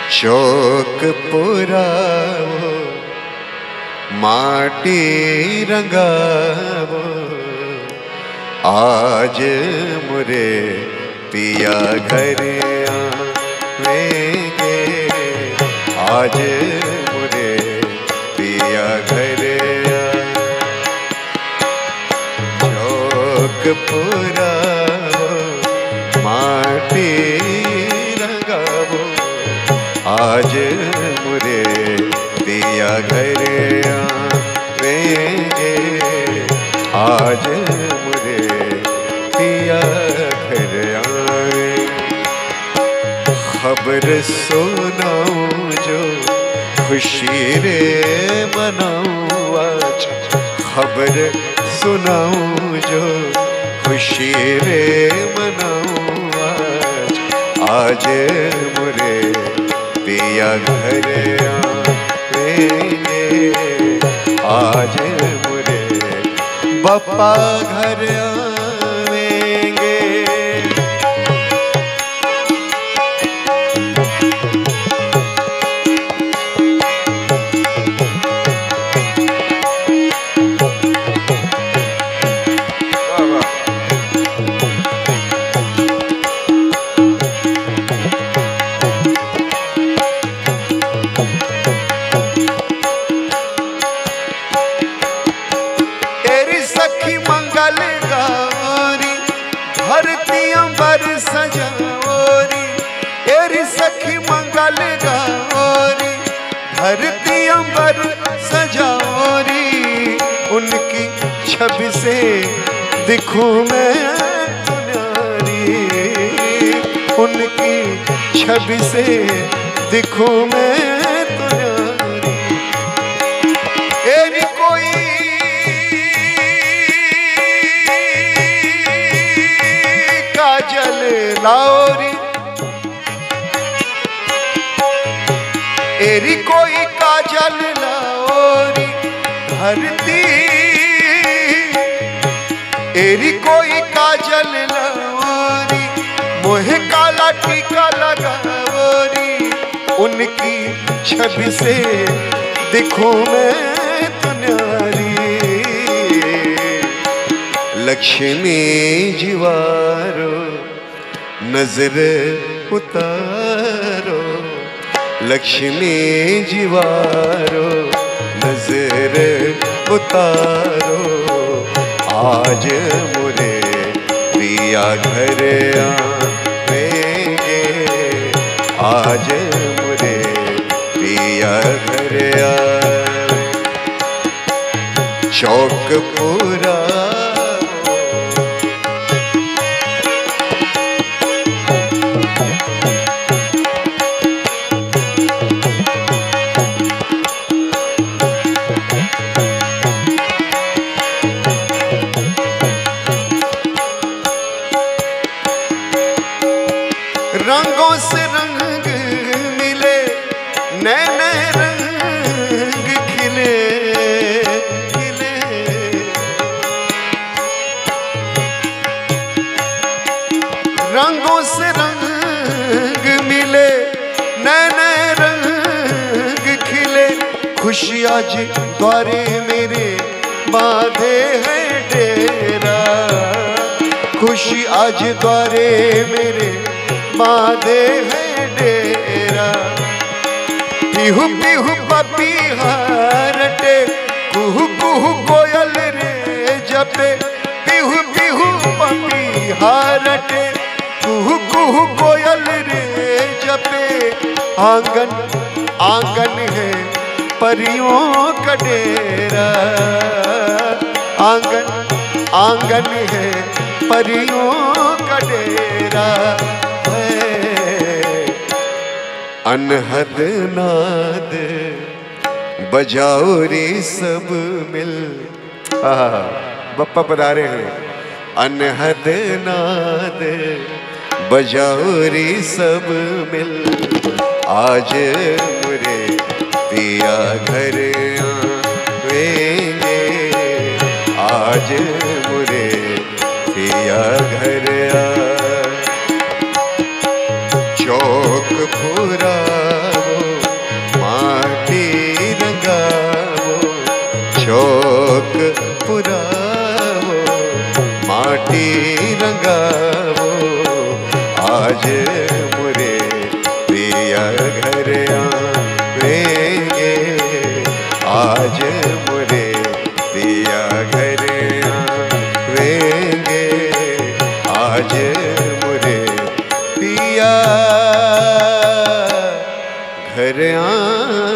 चौक पुरावो माटी रंगावो आज मुरे पिया घर आवेंगे आज मुरे पिया घर चौक पुरावो माटी रंगावो आज मुरे पिया घर आवेंगे आज मुरे पिया घर आवे खबर सुनाऊं जो खुशी रे मनाऊं आज खबर सुनाऊं जो खुशी रे मनाऊं आज मुरे पिया घर आवेंगे आज मुरे बप्पा घर आवेंगे धरती अंबर सजाओरी एरी सखी मंगल गाओरी धरती अंबर सजाओरी उनकी छवि से दिखूं मैं दुनियारी उनकी छवि से दिखूं मैं दुनियारी एरी कोई काजल लाओरी एरी कोई काजल लाओरी धरती एरी कोई काजल लाओरी मोहे काला टीका लगाओरी उनकी छवि से दिखूं मैं दुनियारी लक्ष्मी जीवारो नजर उतारो लक्ष्मी जीवारो नजर उतारो आज मुरे पिया घर आवेंगे आज मुरे पिया घर आवे चौक पूरा रंगों से रंग मिले नए नए रंग खिले खिले रंगों से रंग मिले नए नए रंग खिले खुशी आज द्वारे मेरे बांधे है डेरा खुशी आज द्वारे मेरे बांधे है डेरा पिहु पिहु पपीहारटे कुहु कुहु कोयल रे जपे पिहु पिहु पपीहारटे कुहु कुहु कोयल रे जपे आंगन आंगन है परियों का डेरा आंगन आंगन है परियों का डेरा अनहद नाद बजाओ रे सब मिल बप्पा पधारे हैं अनहद नाद बजाओ रे सब मिल आज मुरे पिया घर आवेंगे आज मुरे पिया घर चौक पूरा माटी रंगावो, आज मुरे पिया घर आवेंगे, आज मुरे पिया घर आवेंगे, आज मुरे पिया घर